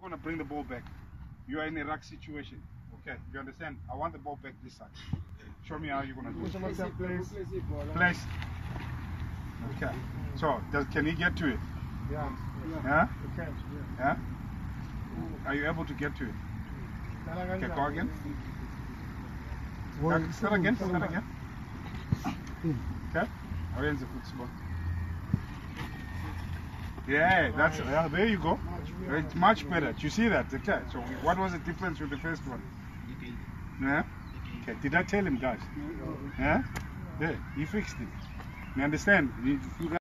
going to bring the ball back. You are in a ruck situation. Okay, you understand? I want the ball back this side. Show me how you're going to do it. Place. Okay. So, can he get to it? Yeah. Yeah? Okay. Yeah? Are you able to get to it? Okay, go again. Start again. Okay. Arrange the football. Yeah, there you go. It's much better. Do you see that? Okay. So what was the difference with the first one? Yeah? Okay. Did I tell him, guys? Yeah? Yeah. He fixed it. You understand? You